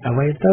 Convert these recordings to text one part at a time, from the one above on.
អ្វីទៅ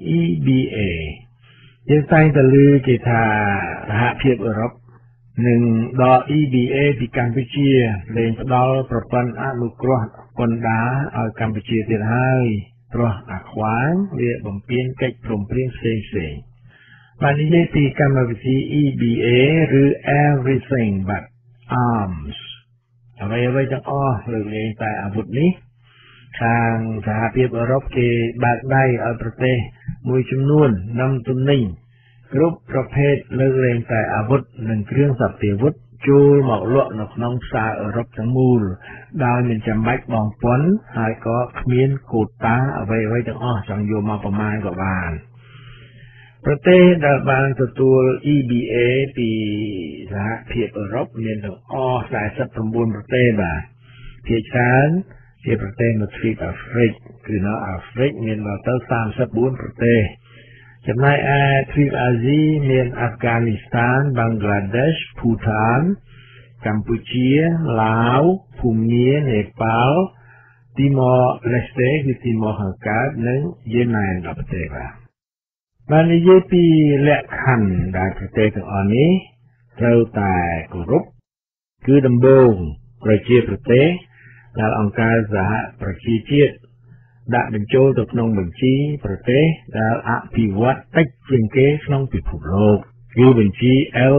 EBA យើងតែងតែឮគេថាសហភាពអឺរ៉ុបនឹងដក EBA ពីកម្ពុជាលែងផ្ដល់ប្រព័ន្ធអនុគ្រោះពន្ធដារឲ្យកម្ពុជាទៀតហើយព្រោះអាខ្វាងវាបំពានកិច្ចព្រមព្រៀងផ្សេងៗបាននិយាយពីកម្មវិធី EBA ឬ Everything But Arms អ្វីៗទាំងអស់លើកលែងតែអាវុធនេះខាងសហភាពអឺរ៉ុបគេបើកដៃឲ្យប្រទេសមួយចំនួននាំទំនិញគ្រប់ប្រភេទលើកលែងតែអាវុធនិងគ្រឿងសព្វាវុធចូលមកលក់នៅក្នុងផ្សារអឺរ៉ុបទាំងមូលដោយមិនចាំបាច់បង់ពន្ធហើយក៏គ្មានកូតាអ្វីៗទាំងអស់ចង់យកមកប្រមាណក៏បានប្រទេសដែលបានទទួល EBA ពីសហភាពអឺរ៉ុបមានទាំងអស់49ប្រទេសបាទភាគច្រើនជាប្រទេសនៅទ្វីបអាហ្វ្រិកគឺនៅអាហ្វ្រិកមានដល់ទៅ34ប្រទេសចំណែកឯទ្វីបអាស៊ីមានអាហ្វហ្គានីស្ថានបង់ក្លាដេសភូតានកម្ពុជាឡាវភូមានេប៉ាល់ទីម៉ូឡេស្តេគឺទីម៉ូខាងកើតនិងយេម៉ែនដល់ប្រទេសបាននិយាយពីលក្ខខណ្ឌដែលប្រទេសទាំងអស់នេះត្រូវតែគោរពគឺដំបូងប្រជាប្រទេសដែលអង្គការសហប្រជាជាតិដាក់បញ្ចូលទៅក្នុងបញ្ជីប្រទេសដែលអភិវឌ្ឍតិចជាងគេក្នុងពិភពលោកគឺបញ្ជី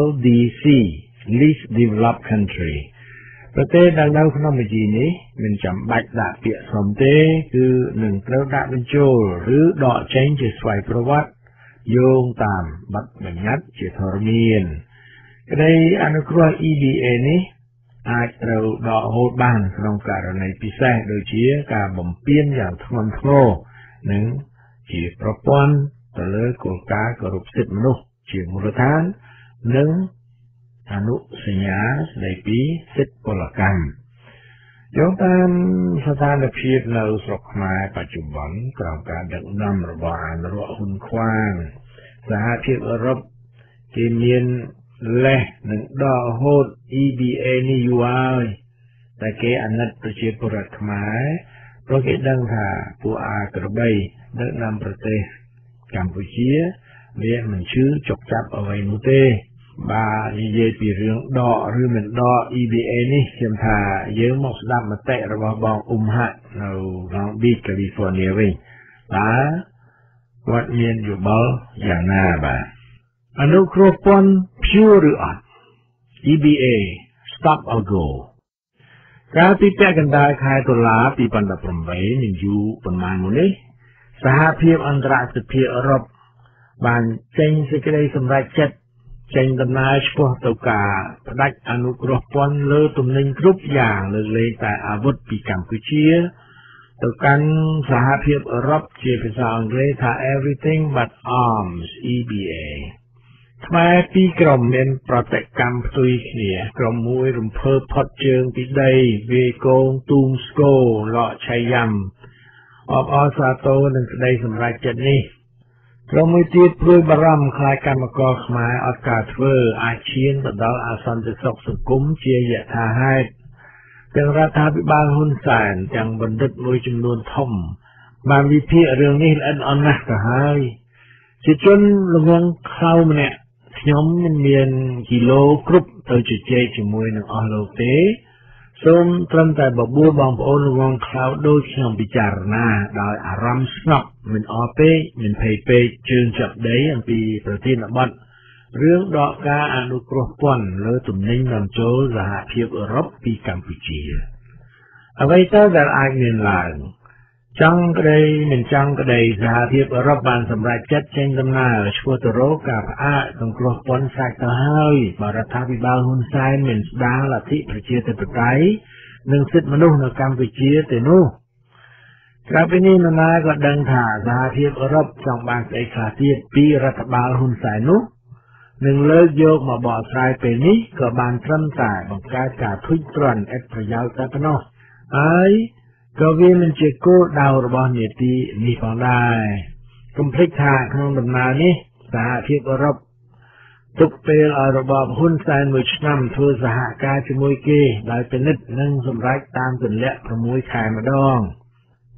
LDC Least Developed Country ប្រទេសដែលនៅក្នុងបញ្ជីនេះមិនចាំបាច់ដាក់ពាក្យសុំទេគឺនឹងត្រូវដាក់បញ្ចូលឬដកចេញជាស្វ័យប្រវត្តិយោងតាមបទបញ្ញត្តិជាធរមានក្តីអនុគ្រោះ EBA នេះអាចត្រូវដកហូតបានក្នុងករណីពិសេសដូចជាការបំពានយ៉ាងធ្ងន់ធ្ងរនិងជាប្រព័ន្ធទៅលើគោលការណ៍គោរពសិទ្ធិមនុស្សជាមូលដ្ឋាននិងអនុសញ្ញាស្តីពីសិទ្ធិពលកម្មយោងតាមស្ថានភាពនៅស្រុកខ្មែរបច្ចុប្បន្នក្រោមការដឹកនាំរបស់អនុរដ្ឋហ៊ុនខ្វាងសហភាពអឺរ៉ុបគេមានលេសនឹងដកហូត EBA នេះយូរហើយតែគេអាណិតប្រជាពលរដ្ឋខ្មែរព្រោះគេដឹងថាពួកអាក្របីដឹកនាំប្រទេសកម្ពុជាវាមិនជឿចុកចាប់អ្វីនោះទេបាទនិយាយពីរឿងដកឬមិនដក EBA នេះខ្ញុំថាយើងមកស្ដាប់មតិរបស់បងអ៊ុំហាក់នៅ Long Beach California វិញបាទគាត់មានយោបល់យ៉ាងណាបាទអនុគ្រោះពន្ធ Pure ឬអត់ EBA Stop or Go កាលពីពាក់កណ្ដាលខែតុលា2018មានយូរប៉ុន្មានមកនេះសហភាពអន្តរជាតិអឺរ៉ុបបានចេញសេចក្តីសម្រេចចិត្តចេញដំណើរឆ្ពោះទៅការផ្ដាច់អនុគ្រោះពន្ធលើទំនិញគ្រប់យ៉ាងលើកលែងតែអាវុធពីកម្ពុជាទៅកាន់សហភាពអឺរ៉ុបជាភាសាអង់គ្លេសថា Everything But Arms EBA ខ្មែរពីរក្រុមមានប្រតិកម្មផ្ទុយគ្នាក្រុមមួយរំភើបផុតជើងពីដីវាយកងទូងស្គរលក់ឆៃយ៉ាំអបអរសាទរនឹងក្តីសម្រេចចិត្តនេះក្រុមមួយទៀតព្រួយបារម្ភខ្លាចកម្មករខ្មែរអត់ការធ្វើអាចឈានទៅដល់អសន្តិសុខសង្គមជាយថាហេតុទាំងរដ្ឋាភិបាលហ៊ុនសែនទាំងបណ្ឌិតមួយចំនួនធំបានវិភាគរឿងនេះល្អិតល្អន់ណាស់ទៅហើយជាជនល្ងងខ្លៅម្នាក់ខ្ញុំមិនមានគីឡូគ្រប់ទៅជជែកជាមួយនឹងអស់លោកទេសូមត្រឹមតែបបួលបងប្អូនល្ងងខ្លៅដូចខ្ញុំពិចារណាដោយអារម្មណ៍ស្ងប់មិនអរពេកមិនភ័យពេកជើងចាប់ដីអំពីប្រធានបទរឿងដកការអនុគ្រោះពន្ធលើទំនិញនាំចូលសហភាពអឺរ៉ុបពីកម្ពុជាអ្វីទៅដែលអាចមានឡើងចង់ក្តីមិនចង់ក្តីសហភាពអឺរ៉ុបបានសម្រេចចិត្តចេញដំណើរឆ្ពោះទៅរកការផ្អាកសង្គ្រោះពន្ធសាច់ទៅហើយបរដ្ឋាភិបាលហ៊ុនសែនមិនស្ដារលទ្ធិប្រជាធិបតេយ្យនិងសិទ្ធិមនុស្សនៅកម្ពុជាទេនោះក្រៅពីនេះនរណាក៏ដឹងថាសហភាពអឺរ៉ុបចង់បានស្អីខ្លះទៀតពីរដ្ឋបាលហ៊ុនសែននោះនឹងលើកយកមកបកស្រាយពេលនេះក៏បានត្រឹមតែបង្កើតការធុញទ្រាន់ឥតប្រយោជន៍តែប៉ុណ្ណោះហើយក៏វាមិនជាគោលដៅរបស់នីតិនេះផងដែរកុំភ្លេចថាក្នុងដំណើរនេះសហភាពអឺរ៉ុបទុកពេលឲ្យរបបហ៊ុនសែន1ឆ្នាំធ្វើសហការជាមួយគេដោយពិនិត្យនិងសម្រេចតាមទម្លាក់6ខែម្ដង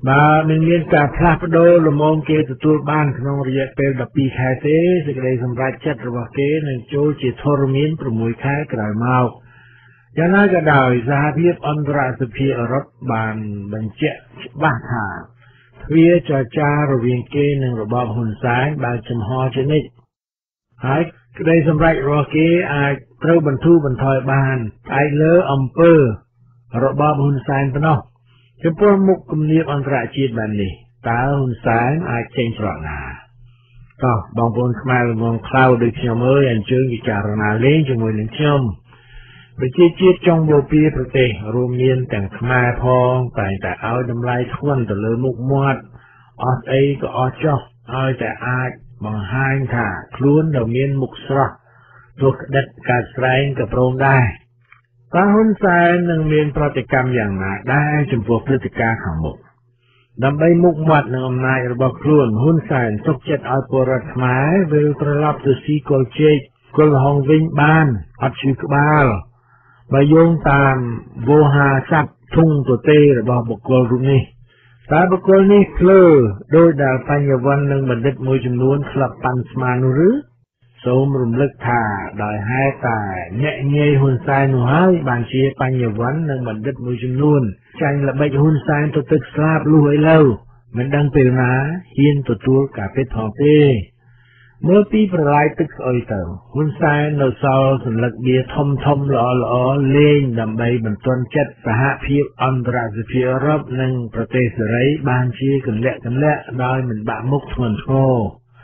បើនឹងមានការផ្លាស់ប្ដូរលំងគេទទួលបានក្នុងរយៈពេល12ខែទេសេចក្តីសម្រេចចិត្តរបស់គេនឹងចូលជាធរមាន6ខែក្រោយមកយ៉ាងណាក៏ដោយសហភាពអន្តរសភាអឺរ៉ុបបានបញ្ជាក់ច្បាស់ថាទ្វារចរចារវាងគេនិងរបបហ៊ុនសែនបានចំហជានិច្ចហើយក្តីសម្រេចរបស់គេអាចត្រូវបន្ធូរបន្ថយបានផ្អែកលើអំពើរបបហ៊ុនសែនប៉ុណ្ណោះចំពោះមុខគំនាបអន្តរជាតិបែបនេះតើហ៊ុនសែនអាចចេញច្រកណាតោះបងប្អូនខ្មែរល្ងងខ្លៅដូចខ្ញុំអើយអញ្ជើញពិចារណាលេងជាមួយនឹងខ្ញុំប្រជាជាតិចុងបូព៌ាប្រទេសរួមមានទាំងខ្មែរផងតែងតែឲ្យតម្លៃធ្ងន់ទៅលើមុខមាត់អស់ស្អីក៏អស់ចោះឲ្យតែអាចបង្ហាញថាខ្លួនដែលមានមុខស្រស់ទោះក្តិតកើតស្រែងក៏ព្រមដែរតើហ៊ុនសែននឹងមានប្រតិកម្មយ៉ាងណាដែរចំពោះព្រឹត្តិការណ៍ខាងមុខដើម្បីមុខមាត់និងអំណាចរបស់ខ្លួនហ៊ុនសែនទុកចិត្តឲ្យពលរដ្ឋខ្មែរវិលត្រឡប់ទៅស៊ីគល់ជែកគល់ហុងវិញបានអត់ឈឺក្បាលបើយោងតាមវោហារស័ព្ទធុងទទេរបស់បុគ្គលរូបនេះតើបុគ្គលនេះភ្លើដោយដែលបញ្ញវន្តនិងបណ្ឌិតមួយចំនួនធ្លាប់ប៉ាន់ស្មាននោះឬសូមរំលឹកថាដោយហេតុតែអ្នកងាយហ៊ុនសែននោះហើយបានជាបញ្ញវន្តនិងបណ្ឌិតមួយចំនួនចាញ់ល្បិចហ៊ុនសែនទៅទឹកស្លាបលុះឥឡូវមិនដឹងពេលណាហ៊ានទទួលការពិតផងទេមើលពីប្រឡាយទឹកស្អុយទៅហ៊ុនសែននៅសល់សន្លឹកបៀធំល្អលេងដើម្បីបន្ទន់ចិត្តសហភាពអន្តរសភាអឺរ៉ុបនិងប្រទេសសេរីបានជាកន្លាក់ដោយមិនបាក់មុខធ្ងន់ធ្ងរ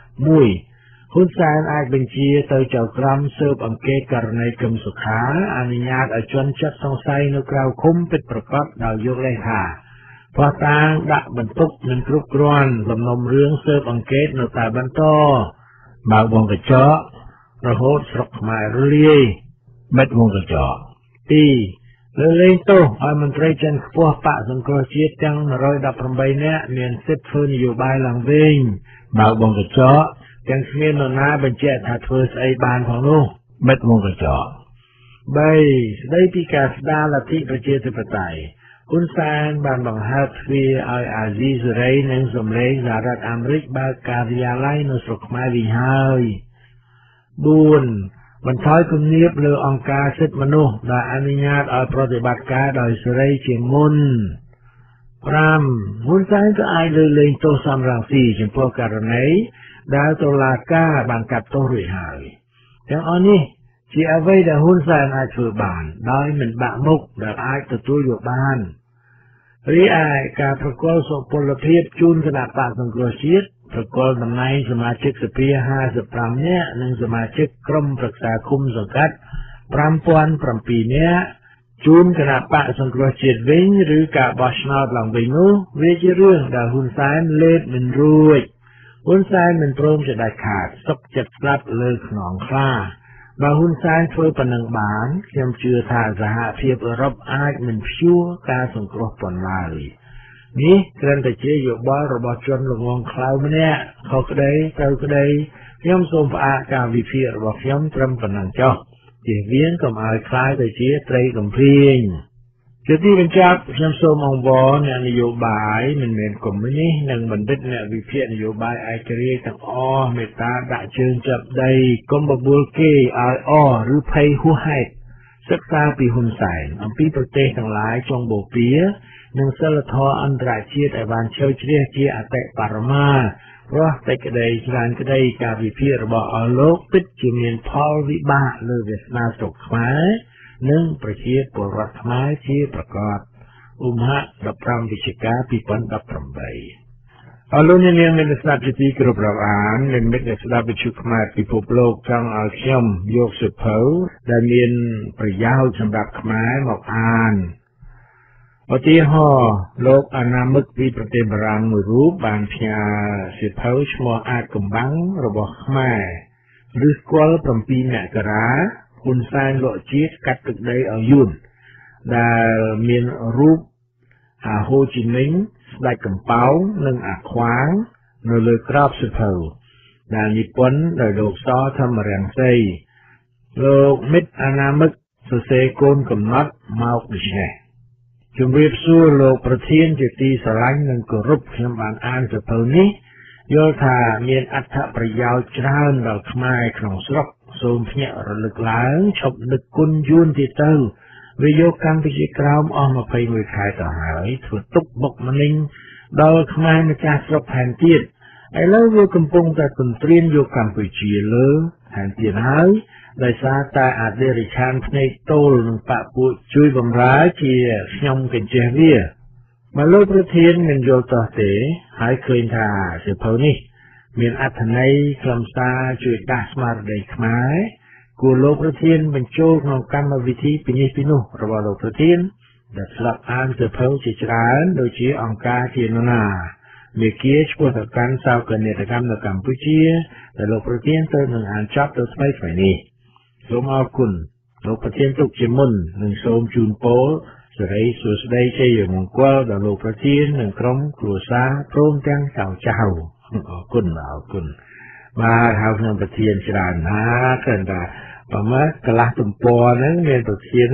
1ហ៊ុនសែនអាចបញ្ជាទៅចៅក្រមស៊ើបអង្កេតករណីកឹមសុខាអនុញ្ញាតឲ្យជន់ចិត្តសង្ស័យនៅក្រៅឃុំពិតប្រាកដដោយយកលេខថាផ្ោះតាងដាក់បន្ទុកមិនគ្រប់គ្រាន់សំណុំរឿងស៊ើបអង្កេតនៅតែបន្តបើកវងកញ្ចក់រហូតស្រុកខ្មែររលាយបិទវងកញ្ចក់2លើលែងទោសឲ្យមន្ត្រីចិនខ្ពស់បកសង្គ្រោះជាតិទាំង118នាក់មានសិទ្ធិធ្វើនយោបាយឡើងវិញបើកវងកញ្ចក់ទាំងគ្មាននរណាបញ្ជាក់ថាធ្វើស្អីបានផងនោះបិទវងកញ្ចក់3ស្ដីពីការស្ដារលទ្ធិប្រជាធិបតេយ្យហ៊ុនសែនបានបង្ហើបទ្វារឲ្យអាស៊ីសេរីនិងសម្លេងសហរដ្ឋអាមេរិកបើកការិយាល័យនៅស្រុកខ្មែរវិញហើយ4បន្ថយគំនាបលើអង្គការសិទ្ធិមនុស្សដែលអនុញ្ញាតឲ្យប្រតិបត្តិការដោយសេរីជាងមុន5ហ៊ុនសែនក៏អាចលើលែងទោសសំរងស៊ីចំពោះករណីដែលតុលាការបានកាត់ទោសរួចហើយទាំងអស់នេះជាអ្វីដែលហ៊ុនសែនអាចធ្វើបានដោយមិនបាក់មុខដែលអាចទទួលយកបានរីឯការប្រកល់សុពលភាពជូនគណៈបកសង្គ្រោះជាតិប្រកល់តំណែងសមាជិកសភា55នាក់និងសមាជិកក្រុមប្រឹក្សាគុំសង្កាត់5007នាក់ជូនគណៈបកសង្គ្រោះជាតិវិញឬការបោះឆ្នោតឡើងវិញនោះវាជារឿងដែលហ៊ុនសែនលេបមិនរួចហ៊ុនសែនមិនព្រមជាដាច់ខាតសុកចិត្តស្លាប់លើខ្នងខ្លាបើហ៊ុនសែនធ្វើប៉ុណ្ណឹងបានខ្ញុំជឿថាសហភាពអឺរ៉ុបអាចមិនព្យួរការសង្គ្រោះប៉ុណ្ណាឡើយនេះគ្រាន់តែជាយោបល់របស់ជនល្ងងខ្លៅម្នាក់ខុសក្តីត្រូវក្តីខ្ញុំសូមផ្អាកការវិភាគរបស់ខ្ញុំត្រឹមប៉ុណ្ណឹងចុះជៀសវាងកុំឲ្យខ្លាចទៅជាត្រីកំភ្លាញជាទីបញ្ចប់ខ្ញុំសូមអង្វរអ្នកនយោបាយមិនមែនកុម្មុយនីសនិងបណ្ឌិតអ្នកវិភាគនយោបាយឯករាជ្យទាំងអស់មេត្តាដាក់ជើងចាប់ដីកុំបបួលគេឲ្យអឬភ័យហួសហេតុសិក្សាពីហ៊ុនសែនអំពីប្រទេសទាំងឡាយចុងបូព៌ានិងសិលធម៌អន្តរជាតិឲ្យបានជ្រៅជ្រះជាអតិបរមាព្រោះតែក្តីច្រើនក្តីការវិភាគរបស់អស់លោកពិតជាមានផលវិបាកលើវាសនាស្រុកខ្មែរនិងប្រជាពលរដ្ឋខ្មែរជាប្រកបឧបមា15វិច្ឆិកា2018អរលោកអ្នកនាងមានស្ដាប់ជាទីគោរពរាប់អាននិងមិត្តអ្នកស្ដាប់វិទ្យុខ្មែរពិភពលោកចង់ឲ្យខ្ញុំយកសៀវភៅដែលមានប្រយោជន៍សម្រាប់ខ្មែរមកអានឧទាហរណ៍លោកអនាមិកពីប្រទេសបារាំងមួយរូបបានផ្ញើសៀវភៅឈ្មោះអាចកំបាំងរបស់ខ្មែរឬស្គាល់7មករាហ៊ុនសែនលក់ជាតិកាត់ទឹកដីឲ្យយួនដែលមានរូបអាហូជីមិញស្ដេចកំប៉ោងនិងអាខ្វាងនៅលើក្របសៀវភៅដែលនិពន្ធដោយលោកសធម្មរាំងសីលោកមិត្តអនាមិកសរសេរកូនកំណត់មកដូចនេះជំរាបសួរលោកប្រធានជាទីស្រឡាញ់និងគោរពខ្ញុំបានអានសៀវភៅនេះយល់ថាមានអត្ថប្រយោជន៍ច្រើនដល់ខ្មែរក្នុងស្រុកសូមភ្ញាក់រលឹកឡើងឈប់នឹកគុណយួនទៀតទៅវាយកកម្ពុជាក្រោមអស់21ខែទៅហើយធ្វើទុកបុកម្នេញដល់ខ្មែរម្ចាស់ស្រុកថែមទៀតឥឡូវវាកំពុងតែទន្ទ្រានយកកម្ពុជាលើថែមទៀតហើយដោយសារតែអធិរាជភ្នែកតូលនិងបកពួកជួយបំរើជាខ្ញុំកញ្ចេះវាបើលោកប្រធានមិនយល់តោះទេហើយឃើញថាសៀវភៅនេះមានអត្ថន័យខ្លឹមសារជួយដាស់ស្មារតីខ្មែរគួរលោកប្រធានបញ្ចូលក្នុងកម្មវិធីពីនេះពីនោះរបស់លោកប្រធានដែលស្លាប់អានសៀវភៅជាច្រើនដូចជាអង្គការជាណាមេគាឈ្មោះទៅកាន់សោកនាដកម្មនៅកម្ពុជាដែលលោកប្រធានទៅនឹងអានចប់ទៅថ្មីៗនេះសូមអរគុណលោកប្រធានទុកជាមុននិងសូមជូនពរសិរីសួស្តីជ័យមង្គលដល់លោកប្រធាននិងក្រុមគ្រួសារព្រមទាំងចៅអរគុណបាទហើយខ្ញុំប្រធានច្រើនណាស់គិតថាបើមកកន្លះទំព័រហ្នឹងមានប្រធាន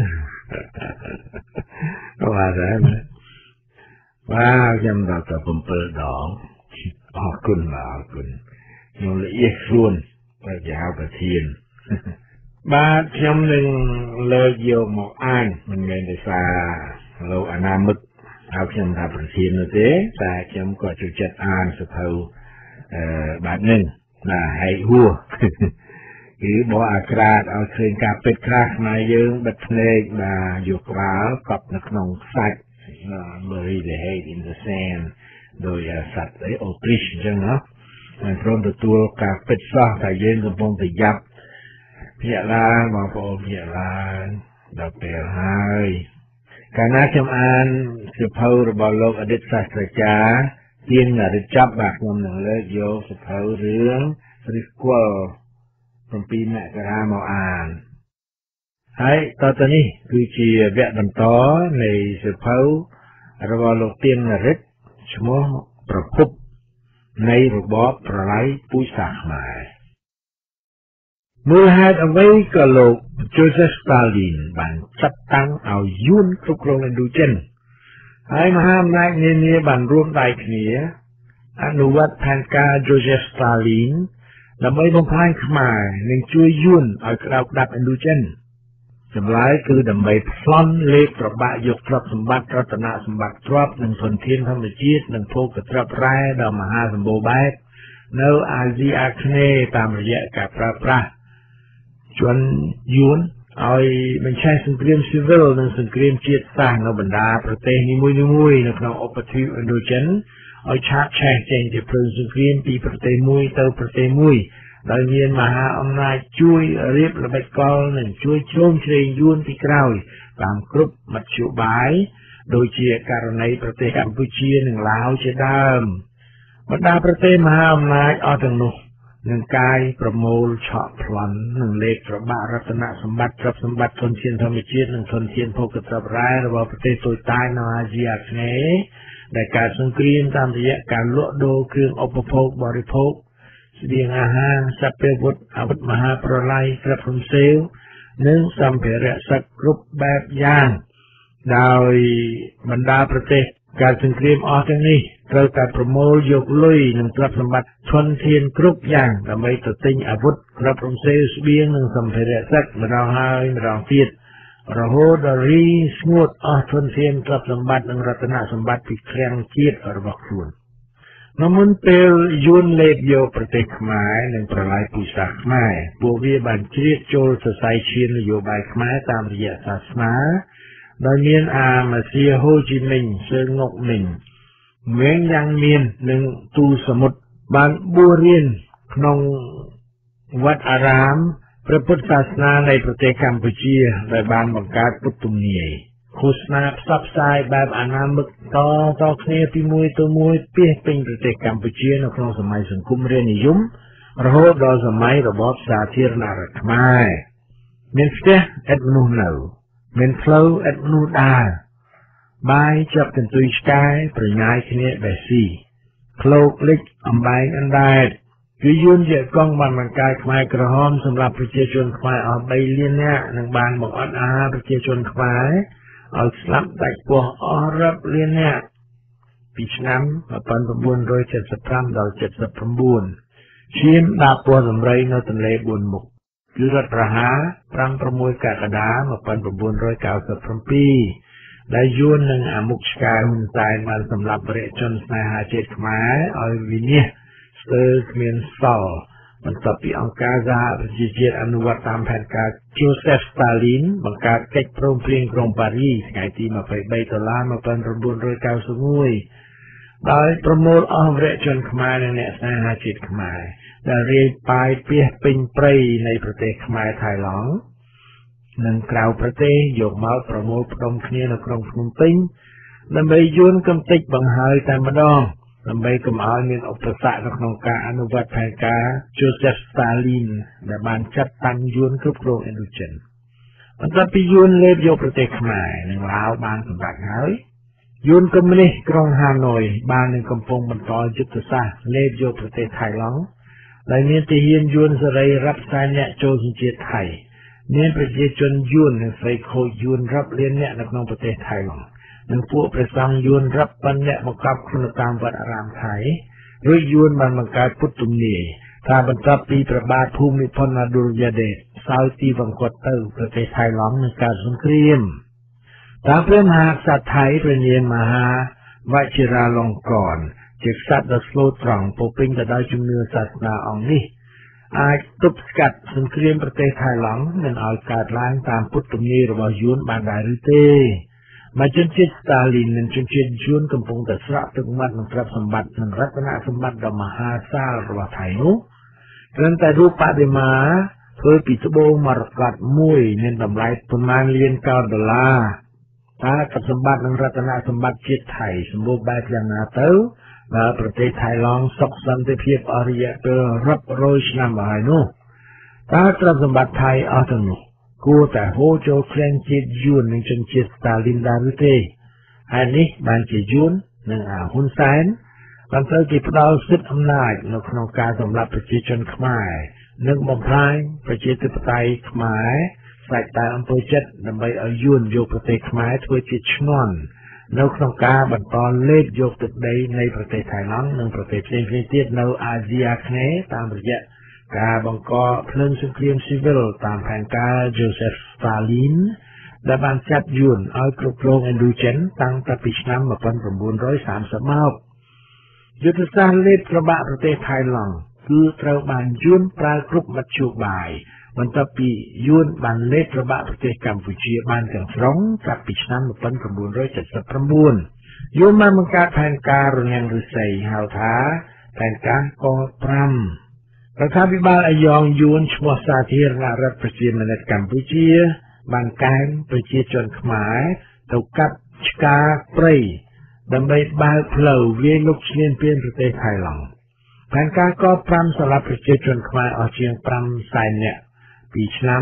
បាទខ្ញុំដល់ទៅ7ដងអរគុណខ្ញុំละเอียดខ្លួនបើជាហៅប្រធានបាទខ្ញុំនឹងលើកយកមកអានមិនមែនដោយសារលោកអនាមិកហៅខ្ញុំថាប្រធាននោះទេតែខ្ញុំក៏ចូលចិត្តអានសៀវភៅបែបនេះណាហើយហួរគឺបោះអាក្រាតឲ្យឃើញការពិតខ្លះខ្មែរយើងបិទភ្នែកបាទយកក្បាលកប់នៅក្នុងខ្សាច់ bury the head in the sand ដោយសត្វអូទ្រីសអញ្ចឹងណាមិនព្រមទទួលការពិតសោះតែយើងកំពុងតែយ៉ាប់ភាកឡើងបងប្អូនភាកឡើងដល់ពេលហើយកាលណាខ្ញុំអានសៀវភៅរបស់លោកអតីតសាស្ត្រាចារ្យទៀនរិទ្ធចាប់បាទខ្ញុំនឹងលើកយកសៀវភៅរឿងរិះគល់7មករាមកអានហើយតទៅនេះគឺជាវគ្គបន្តនៃសៀវភៅរបស់លោកទៀនរិទ្ធឈ្មោះប្រភពនៃរបបប្រល័យពូជសាសន៍ខ្មែរមូលហេតុអ្វីក៏លោក Joseph Stalin បានចាត់តាំងឲ្យយួនគ្រប់គ្រងឥណ្ឌូចិនហើយមហាអំណាចនានាបានរួមដៃគ្នាអនុវត្តផែនការ Joseph Stalin ដើម្បីបំផ្លាញខ្មែរនិងជួយយួនឲ្យក្តៅក្តាប់ឥណ្ឌូចិនចម្លើយគឺដើម្បីប្លន់លេខប្របាក់យកទ្រព្យសម្បត្តិរតនសម្បត្តិទ្រព្យនិងធនធានធម្មជាតិនិងភោគទ្រព្យរ៉ែដ៏មហាសម្បូរបែបនៅអាស៊ីអាគ្នេយ៍តាមរយៈការប្រើប្រាស់ជនយួនឲ្យបញ្ឆេះសង្គ្រាមស៊ីវិលនិងសង្គ្រាមជាតិសាសន៍នៅបណ្ដាប្រទេសនីមួយៗនៅក្នុងឧបទ្វីបឥណ្ឌូចិនឲ្យឆាបឆេះចេញពីព្រឹងសង្គ្រាមពីប្រទេសមួយទៅប្រទេសមួយដោយមានមហាអំណាចជួយរៀបល្បិចកលនិងជួយជ្រោមជ្រែងយួនពីក្រោយតាមគ្រប់មធ្យោបាយដូចជាករណីប្រទេសកម្ពុជានិងឡាវជាដើមបណ្ដាប្រទេសមហាអំណាចអស់ទាំងនោះនឹងកាយប្រមូលឆក់ប្លន់និងលេខប្របាក់រតនសម្បត្តិទ្រព្យសម្បត្តិធនធានធម្មជាតិនិងធនធានភោគទ្រព្យរ៉ែរបស់ប្រទេសតូចតាចនៅអាស៊ីអាគ្នេយ៍ដែលកើតសង្គ្រាមតាមរយៈការលក់ដូរគ្រឿងឧបភោគបរិភោគស្បៀងអាហារសព្វាវុធអាវុធមហាប្រឡាយក្របរំសេវនិងសម្ភារៈសឹកគ្រប់បែបយ៉ាងដោយបណ្ដាប្រទេសការសង្គ្រាមអស់ទាំងនេះត្រូវតែប្រមូលយកលុយនិងទ្រព្យសម្បត្តិធនធានគ្រប់យ៉ាងដើម្បីទៅទិញអាវុធក្របរំសេវស្បៀងនិងសម្ភារៈសឹកម្ដងហើយម្ដងទៀតរហូតដល់រីស្ងួតអស់ធនធានទ្រព្យសម្បត្តិនិងរតនសម្បត្តិពីឃ្លាំងជាតិរបស់ខ្លួននៅមុនពេលយួនលេបយកប្រទេសខ្មែរនិងប្រឡាយពូជសាសន៍ខ្មែរពួកវាបានជ្រៀតចូលសរសៃឈាមនយោបាយខ្មែរតាមរយៈសាសនាដោយមានអាម៉ាស៊ីហូជីមិញសឺងុកមិញមេងយ៉ាងមាននិងទូសមុទ្របានបួសរៀនក្នុងវត្តអារាមព្រះពុទ្ធសាសនានៃប្រទេសកម្ពុជាដែលបានបង្កើតពុទ្ធទំនាយឃោសនាផ្សព្វផ្សាយបែបអនាមិកតគ្នាពីមួយទៅមួយពាសពេញប្រទេសកម្ពុជានៅក្នុងសម័យសង្គមរាស្ត្រនិយមរហូតដល់សម័យរបបសាធារណរដ្ឋខ្មែរមានផ្ទះឥតមនុស្សនៅមានផ្លូវឥតមនុស្សដើរបាយចាប់កន្ទុយឆ្កែប្រញាយគ្នាបេះស៊ីឃ្លោកលិចអំបែងអណ្ដែតគឺយួនជាកងបានបង្កើតខ្មែរក្រហមសម្រាប់ប្រជាជនខ្មែរអស់3លាននាក់និងបានបង្អត់អាហារប្រជាជនខ្មែរឲ្យស្លាប់ដាច់ពោះអស់រាប់លាននាក់ពីឆ្នាំ1975ដល់79ឈាមដាក់ពោះសម្រីនៅទន្លេ4មុខគឺរដ្ឋប្រហារ5-6 កក្កដា1997ដែលយួននិងអាមុខឆ្កែហ៊ុនសែនបានសម្លាប់វរៈជនស្នេហាជាតិខ្មែរឲ្យវិនាសស្ទើរគ្មានសល់បន្ទាប់ពីអង្គការសហប្រជាជាតិអនុវត្តតាមផែនការ Joseph Stalin បង្កើតកិច្ចព្រមព្រៀងក្រុងប៉ារីសថ្ងៃទី23 1991ដោយប្រមូលអស់វរៈជនខ្មែរនិងអ្នកស្នេហាជាតិខ្មែរដែលរាយប៉ាយពាសពេញព្រៃនៃប្រទេសខ្មែរថៃឡង់និងក្រៅប្រទេសយកមកប្រមូលផ្ដុំគ្នានៅក្រុងភ្នំពេញដើម្បីយួនកំទេចបង្ហើយតែម្ដងដើម្បីកុំឲ្យមានឧបសគ្គនៅក្នុងការអនុវត្តផែនការ Joseph Stalin ដែលបានចាត់តាំងយួនគ្រប់គ្រងឥណ្ឌូចិនបន្ទាប់ពីយួនលេបយកប្រទេសខ្មែរនិងឡាវបានសម្រេចហើយយួនកុម្មុយនីសក្រុងហាណូយបាននឹងកំពុងបន្តយុទ្ធសាស្ត្រលេបយកប្រទេសថៃឡង់ដែលមានទាហានយួនសេរីរាប់សែននាក់ចូលសញ្ជាតិថៃមានប្រជាជនយួននិងស្រីខូចយួនរាប់លាននាក់នៅក្នុងប្រទេសថៃឡង់និងពួកព្រះសង្ឃយួនរាប់ពាន់នាក់បង្កប់ខ្លួនតាមវត្តអារាមថៃរួចយួនបានបង្កើតពុទ្ធទំនាយថាបន្ទាប់ពីព្រះបាទភូមិพลអឌុលយ៉ាដេតសោយទីវង្គតទៅប្រទេសថៃឡង់នឹងកើតសង្គ្រាមតាមព្រះមហាក្សត្រថៃព្រះនាមមហាវชิราលង្កនជាក្សត្រដ៏ស្លូតត្រង់ពោពេញទៅដោយជំនឿសាសនាអង្គនេះអាចទប់ស្កាត់សង្គ្រាមប្រទេសថៃឡង់មិនឲ្យកើតឡើងតាមពុទ្ធទំនាយរបស់យួនបានដែរឬទេមកជនជាតិស្តាលីននិងជនជាតិយួនកំពុងតែស្រក់ទឹកមាត់នឹងទ្រព្យសម្បត្តិនិងរតនសម្បត្តិដ៏មហាសាលរបស់ថៃនោះត្រឹមតែរូបបដិមាធ្វើពីត្បូងមរកតមួយមានតម្លៃប្រមាណលានកោណដុល្លារតើទ្រព្យសម្បត្តិនិងរតនសម្បត្តិជាតិថៃសម្បូរបែបយ៉ាងណាទៅបើប្រទេសថៃឡង់សុខសន្តិភាពអស់រយៈពេលរាប់រយឆ្នាំមកហើយនោះតើទ្រព្យសម្បត្តិថៃអស់ទាំងនោះគួរតែហូរចូលឃ្លាំងជាតិយួននិងជនជាតិស្តាលីនដែរឬទេហើយនេះបានជាយួននិងអាហ៊ុនសែនបានត្រូវគេផ្ដល់សិទ្ធិអំណាចនៅក្នុងការសម្លាប់ប្រជាជនខ្មែរនិងបំផ្លាញប្រជាធិបតេយ្យខ្មែរស្ដេចតែអំពើចិត្តដើម្បីឲ្យយួនយកប្រទេសខ្មែរធ្វើជាឈ្នន់នៅក្នុងការបន្តលេបយកទឹកដីនៃប្រទេសថៃឡង់និងប្រទេសផ្សេងៗទៀតនៅអាស៊ីអាគ្នេយ៍តាមរយៈការបង្កភ្លើងសង្គ្រាមស៊ីវិលតាមផែនការ Joseph Stalin ដែលបានចាត់យួនឲ្យគ្រប់គ្រងឥណ្ឌូចិនតាំងពីឆ្នាំ1930មកយុទ្ធសាស្ត្រលេបត្របាក់ប្រទេសថៃឡង់គឺត្រូវបានយួនប្រើគ្រប់មធ្យោបាយបន្ទាប់ពីយួនបានលេបត្របាក់ប្រទេសកម្ពុជាបានទាំងស្រុងចាប់ពីឆ្នាំ1979យួនបានបង្កើតផែនការរនាំងឫស្សីហៅថាផែនការក5រដ្ឋាភិបាលអាយ៉ងយួនឈ្មោះសាធារណរដ្ឋប្រជាមានិតកម្ពុជាបានកែងប្រជាជនខ្មែរទៅកាប់ឆ្ការព្រៃដើម្បីបើកផ្លូវវាយលុកឈ្លានពានប្រទេសថៃឡង់ផែនការក5សម្រាប់ប្រជាជនខ្មែរអស់ជាង5សែននាក់ពីឆ្នាំ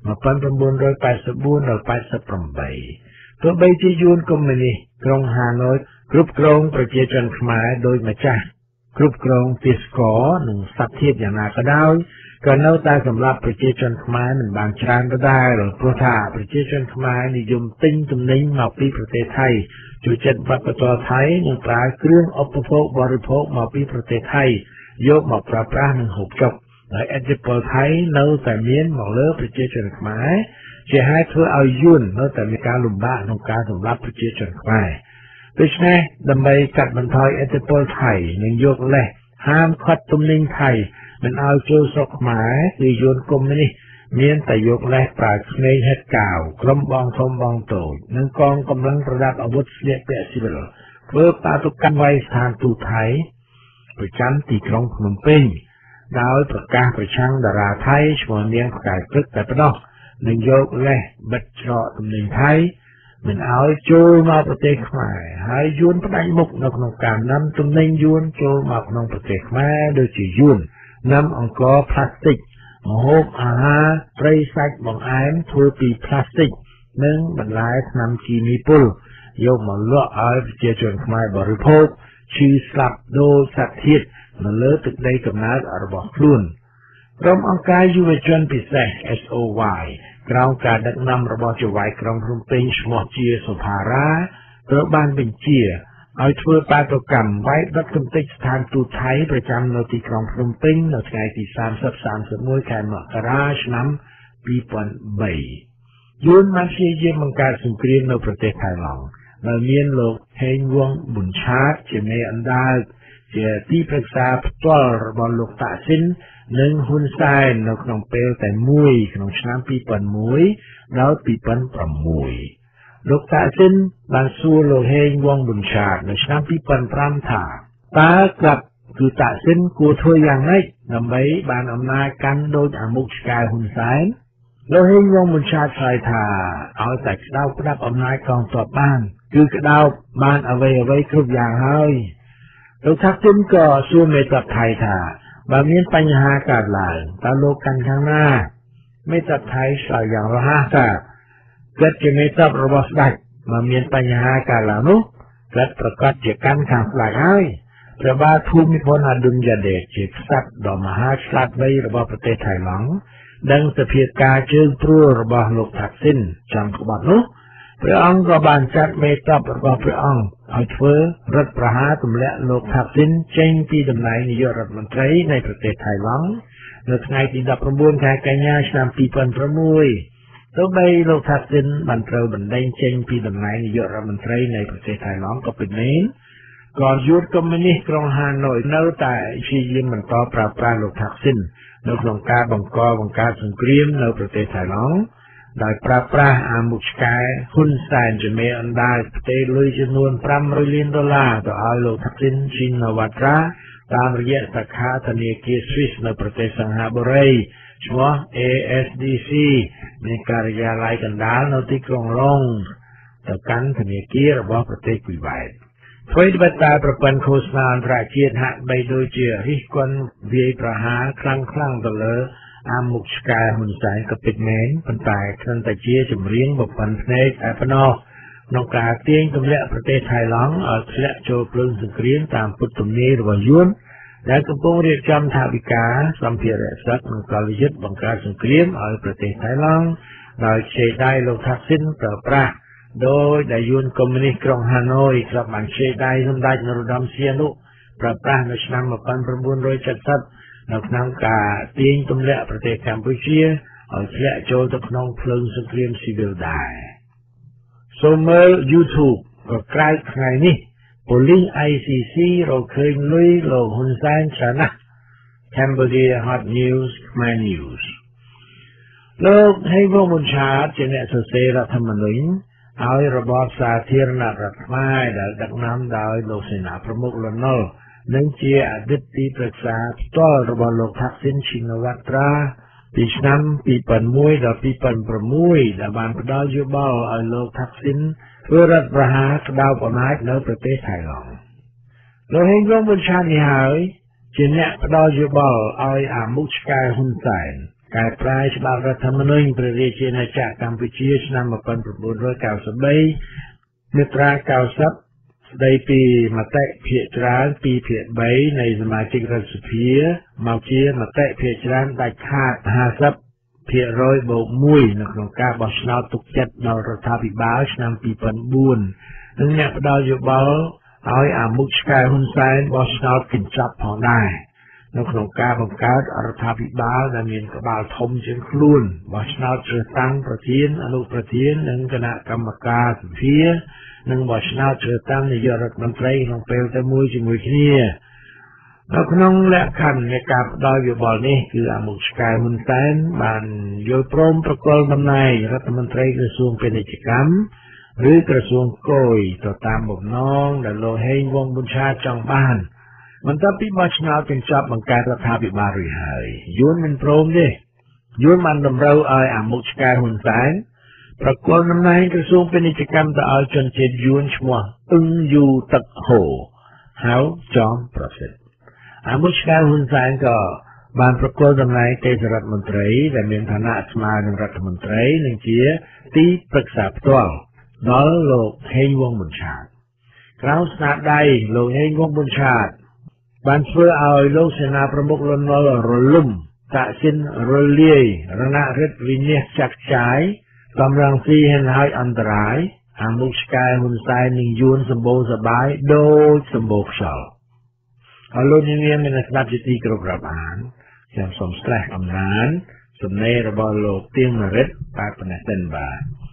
1984ដល់88ទោះបីជាយួនកុម្មុយនីសក្រុងហាណូយគ្រប់គ្រងប្រជាជនខ្មែរដោយ ម្ចាស់គ្រប់គ្រងទេសចរនិងសត្វធាតុយ៉ាងណាក៏ដោយក៏នៅតែសម្រាប់ប្រជាជនខ្មែរមិនបានច្រើនដដែលព្រោះថាប្រជាជនខ្មែរនិយមទិញទំនិញមកពីប្រទេសថៃចូលចិត្តវប្បធម៌ថៃនិងប្រើគ្រឿងឧបភោគបរិភោគមកពីប្រទេសថៃយកមកប្រើប្រាស់និងហូបចុកហើយឥទ្ធិពលថៃនៅតែមានមកលើប្រជាជនខ្មែរជាហេតុធ្វើឲ្យយួននៅតែមានការលំបាកក្នុងការសម្លាប់ប្រជាជនខ្មែរដូច្នេះដើម្បីកាត់បន្ថយឥទ្ធិពលថៃនិងយកលេសហាមឃាត់ទំនិញថៃមិនឲ្យចូលស្រុកខ្មែរគឺយួនកុម្មុយនីសមានតែយកលេសប្រើក្មេងហេតុកាវក្រុមបងធំបងតូចនិងកងកម្លាំងប្រដាប់អាវុធស្លៀកពាក់ស៊ីវិលធ្វើបាតុកម្មវាយស្ថានទូតថៃប្រចាំទីក្រុងភ្នំពេញដោយប្រកាសប្រឆាំងតារាថៃឈ្មោះនាងផ្កាយព្រឹកតែប៉ុណ្ណោះនិងយកលេសបិទច្រកទំនិញថៃមិនឲ្យចូលមកប្រទេសខ្មែរហើយយួនផ្ដាច់មុខនៅក្នុងការនាំទំនិញយួនចូលមកក្នុងប្រទេសខ្មែរដូចជាយួននាំអង្ករផ្លាស្ទិកម្ហូបអាហារត្រីសាច់បង្អែមធ្វើពីផ្លាស្ទិកនិងបន្លែថ្នាំគីមីពុលយកមកលក់ឲ្យប្រជាជនខ្មែរបរិភោគឈឺស្លាប់ដូចសត្វធាតុនៅលើទឹកដីកំណើតរបស់ខ្លួនក្រុមអង្គការយុវជនពិសេស SOY ក្រោមការដឹកនាំរបស់ចៅហ្វាយក្រុងភ្នំពេញឈ្មោះជាសុផារ៉ាត្រូវបានបញ្ជាឲ្យធ្វើបាតុកម្មវាយដុតកំទេចស្ថានទូតថៃប្រចាំនៅទីក្រុងភ្នំពេញនៅថ្ងៃទី30-31 ខែមករាឆ្នាំ2003យួនបានព្យាយាមបង្កើតសង្គ្រាមនៅប្រទេសថៃឡង់ដែលមានលោកហេងវងប៊ុនឆាតជាមេអណ្ដើកជាទីប្រឹក្សាផ្ទាល់របស់លោកតាក់ស៊ីននិងហ៊ុនសែននៅក្នុងពេលតែមួយក្នុងឆ្នាំ2001ដល់2006លោកតាក់ស៊ីនបានសួរលោកហេងវងប៊ុនឆាតនៅឆ្នាំ2005ថាតើក្រាប់គឺតាក់ស៊ីនគួរធ្វើយ៉ាងម៉េចដើម្បីបានអំណាចកាន់ដូចអាមុខឆ្កែហ៊ុនសែនលោកហេងវងប៊ុនឆាតឆ្លើយថាឲ្យតែក្តោបក្តាប់អំណាចកងទ័ពបានគឺក្តោបបានអ្វីគ្រប់យ៉ាងហើយលោកថាក់ស៊ីនក៏សួរមេតាថៃថាបើមានបញ្ហាកើតឡើងតើលោកកាន់ខាងណាមេតាថៃឆ្លើយយ៉ាងរហ័សថាគាត់ជាមេតារបស់ស្ដេចបើមានបញ្ហាកើតឡើងនោះគាត់ប្រកាសជាកាន់ខាងស្ដេចហើយព្រះបាទភូមិพลអดุលយเดชជាក្សត្រដ៏មហាឆ្លាតវៃរបស់ប្រទេសថៃឡង់ដឹងសភាពការជើងព្រួលរបស់លោកថាក់ស៊ីនចំក្បត់នោះព្រះអង្គក៏បានចាត់មេតារបស់ព្រះអង្គឲ្យធ្វើរដ្ឋប្រហារទម្លាក់លោកថាក់ស៊ីនចេញពីតំណែងនាយករដ្ឋមន្ត្រីនៃប្រទេសថៃឡង់នៅថ្ងៃទី19ខែកញ្ញាឆ្នាំ2006ទោះបីលោកថាក់ស៊ីនបានត្រូវបណ្តេញចេញពីតំណែងនាយករដ្ឋមន្ត្រីនៃប្រទេសថៃឡង់ក៏ពិតមែនក៏យុទ្ធកុម្មុយនីសក្រុងហាណូយនៅតែព្យាយាមបន្តប្រើប្រាស់លោកថាក់ស៊ីននៅក្នុងការបង្កើតសង្គ្រាមនៅប្រទេសថៃឡង់ដោយប្រើប្រាស់អាមុខឆ្កែហ៊ុនសែនជាមេអណ្ដើកផ្ទេរលុយចំនួន$500 លានទៅឲ្យលោកថាក់ស៊ីនស៊ីនវ៉ាត្រាតាមរយៈសាខាធនាគារ Swiss នៅប្រទេសសង្ហបុរីឈ្មោះ ASDC មានការិយាល័យកណ្ដាលនៅទីក្រុងឡុងទៅកាន់ធនាគាររបស់ប្រទេសគូវែតអ្វីដែលតែប្រព័ន្ធឃោសនាអន្តរជាតិហាក់បីដូចជារិះគន់វាយប្រហារខ្លាំងទៅលើអាមុខឆ្កែហ៊ុនសែនក៏ពិតមែនប៉ុន្តែគ្រាន់តែជាចម្រៀងបំពេញភ្នែកតែប៉ុណ្ណោះក្នុងការទាញទម្លាក់ប្រទេសថៃឡង់ឲ្យធ្លាក់ចូលភ្លើងសង្គ្រាមតាមពុតទំនាយរបស់យួនដែលកំពុងរៀបចំថវិកាសម្ភារៈសឹកនិងកលយុទ្ធបង្កើតសង្គ្រាមឲ្យប្រទេសថៃឡង់ដោយខ្ចីដៃលោកថាក់ស៊ីនប្រើប្រាស់ដោយដែលយួនកុម្មុយនីសក្រុងហាណូយក្របបានខ្ចីដៃសម្ដេចនរោត្តមសីហនុប្រើប្រាស់នៅឆ្នាំ1970នៅក្នុងការទាញទម្លាក់ប្រទេសកម្ពុជាឲ្យធ្លាក់ចូលទៅក្នុងភ្លើងសង្គ្រាមស៊ីវិលដែរសូមមើល YouTube ក៏ក្រោយថ្ងៃនេះប៉ូលីស ICC រកឃើញលុយលោកហ៊ុនសែនច្រើនណាស់ Cambodia Hot News Khmer News លោកហេងវងប៊ុនឆាតជាអ្នកសរសេររដ្ឋធម្មនុញ្ញឲ្យរបបសាធារណរដ្ឋខ្មែរដែលដឹកនាំដោយលោកសេនាប្រមុខលន់នល់និងជាអតីតទីប្រឹក្សាផ្ទាល់របស់លោកថាក់ស៊ីនឈីនវ៉ាត្រាពីឆ្នាំ2001ដល់2006ដែលបានផ្ដល់យោបល់ឲ្យលោកថាក់ស៊ីនធ្វើរដ្ឋប្រហារក្តោបអំណាចនៅប្រទេសថៃឡង់លោកហេងវងប៊ុនឆាតនេះហើយជាអ្នកផ្ដល់យោបល់ឲ្យអាមុខឆ្កែហ៊ុនសែនកែប្រែច្បាប់រដ្ឋធម្មនុញ្ញព្រះរាជាណាចក្រកម្ពុជាឆ្នាំ1993មាត្រា90ស្ដីពីមតិភាគច្រើន2/3នៃសមាជិករដ្ឋសភាមកជាមតិភាគច្រើនដាច់ខាត50%បូក1នៅក្នុងការបោះឆ្នោតទុកចិត្តដល់រដ្ឋាភិបាលឆ្នាំ2004និងអ្នកផ្ដល់យោបល់ឲ្យអាមុខឆ្កែហ៊ុនសែនបោះឆ្នោតកញ្ចប់ផងដែរនៅក្នុងការបង្កើតរដ្ឋាភិបាលដែលមានក្បាលធំជាងខ្លួនបោះឆ្នោតជ្រើសតាំងប្រធានអនុប្រធាននិងគណៈកម្មការសភានិងបោះឆ្នោតជ្រើសតាំងនាយករដ្ឋមន្ត្រីក្នុងពេលតែមួយជាមួយគ្នានៅក្នុងលក្ខខណ្ឌនៃការផ្ដល់យោបល់នេះគឺអាមុខឆ្កែហ៊ុនសែនបានយល់ព្រមប្រគល់តំណែងរដ្ឋមន្ត្រីក្រសួងពាណិជ្ជកម្មឬក្រសួងគយទៅតាមបំណងដែលលោកហេងវងប៊ុនឆាតចង់បានបន្ទាប់ពីបោះឆ្នោតកញ្ចប់បង្កើតរដ្ឋាភិបាលរួចហើយយួនមិនព្រមទេយួនបានតម្រូវឲ្យអាមុខឆ្កែហ៊ុនសែនប្រគល់តំណែងក្រសួងពាណិជ្ជកម្មទៅឲ្យជនជាតិយួនឈ្មោះអ៊ឹងយូទឹកហូហៅចំប្រសិទ្ធអាមុខឆ្កែហ៊ុនសែនក៏បានប្រគល់តំណែងទេសរដ្ឋមន្ត្រីដែលមានឋានៈស្មើនឹងរដ្ឋមន្ត្រីនិងជាទីប្រឹក្សាផ្ទាល់ដល់លោកហេងវងប៊ុនឆាតក្រោមស្នាដៃលោកហេងវងប៊ុនឆាតបានធ្វើឲ្យលោកសេនាប្រមុខលន់នល់រលំតាសិនរលាយរណរិទ្ធវិញ្ញាចាក់ចាយកំរងស៊ីហេនហើយអន្តរាយអាមុខឆ្កែហ៊ុនសែននឹងយួនសម្បូរសបាយដូចសម្បូរខ្យល់អរលោកនាងមានស្ដាប់ជាទីគោរពរាប់អានខ្ញុំសូមស្លេះអំណានសំណេររបស់លោកទៀងនរិទ្ធបាទប៉ុណ្ណេះសិនបាទ